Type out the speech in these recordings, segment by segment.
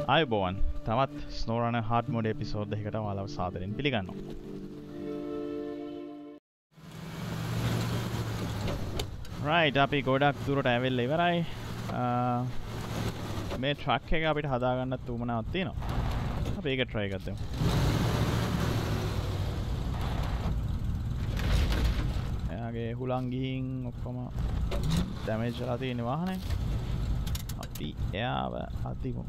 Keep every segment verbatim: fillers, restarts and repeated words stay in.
ආයුබෝවන් තවත් SnowRunner hard mode episode එකකට ඔයාලව සාදරයෙන් පිළිගන්නවා. right අපි ගොඩක් දුරට ඇවිල්ලා ඉවරයි. මේ ට්‍රක් එක අපිට හදා ගන්නත් උවමනාවක් තියෙනවා. අපි ඒක try එකක් දෙමු. එයාගේ හුලං ගිහින් ඔක්කොම damage වෙලා තියෙන වාහනේ. අපි එයාව අදිමු.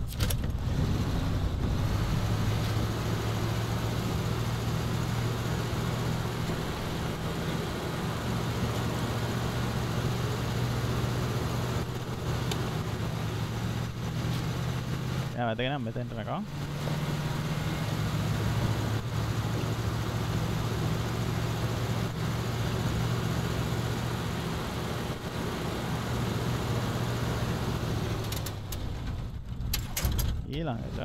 එයා වැදගෙන මෙතෙන්ට නකව. ඊළඟට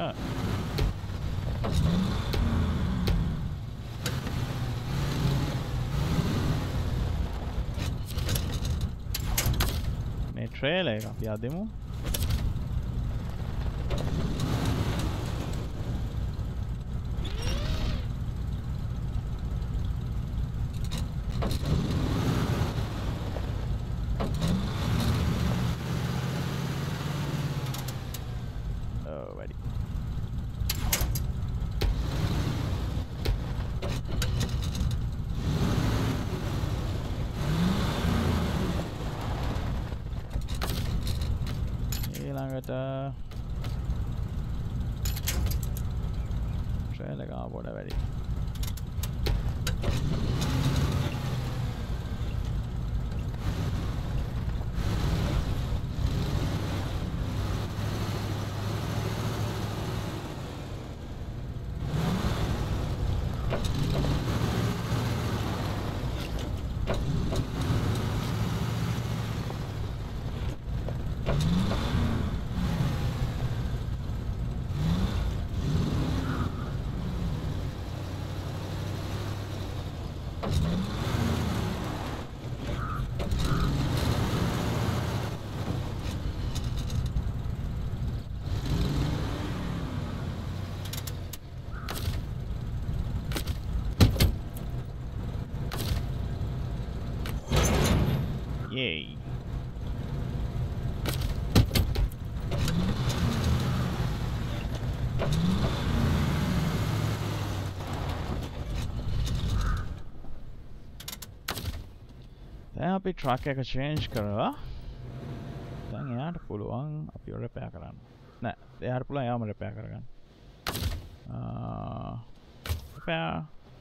මේ ට්‍රේලර් එක අපි අදමු. ඊළඟට ට්‍රේලර් එක පොඩ වැඩි. Yay. දැන් අපි ට්‍රක් එක චේන්ජ් කරලා දැන් එයාට පුළුවන් අපිව රිපෙයාර් කරන්න. නෑ, එයාට පුළුවන් එයාම රිපෙයාර් කරගන්න. ආ රිපෙයාර්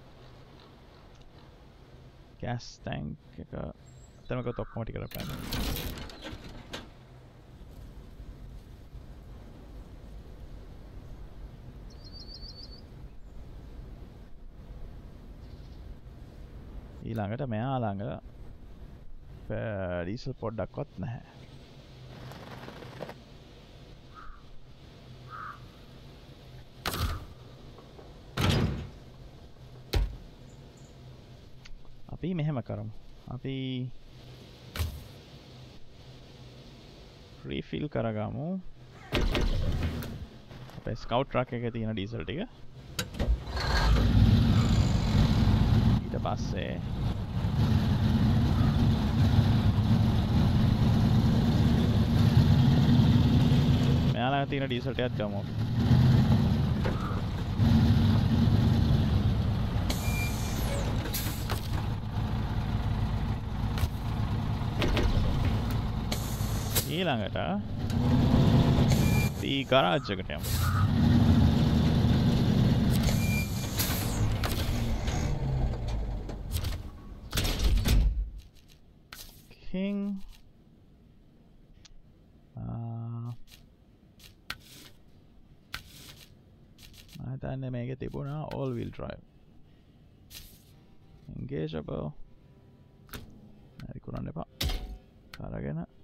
gas tank එක තැනක ඔක්කොම ටික රිපෙයාර් කරන්න. ඊළඟට මෙයා ළඟ ඩීසල් පොඩ්ඩක්වත් නැහැ. අපි මෙහෙම කරමු. අපි රීෆිල් කරගමු අපේ ස්කවුට් ට්‍රක් එකේ තියෙන ඩීසල් ටික. ඊට පස්සේ මෙයාලා තියෙන ඩීසල් ටිකත් ගමු. ඊළඟට දී ගරාජ් එකට යමු. King ආ මම හිතන්නේ මේකේ තිබුණා all wheel drive engageable හරි කරන්න එපා. අරගෙන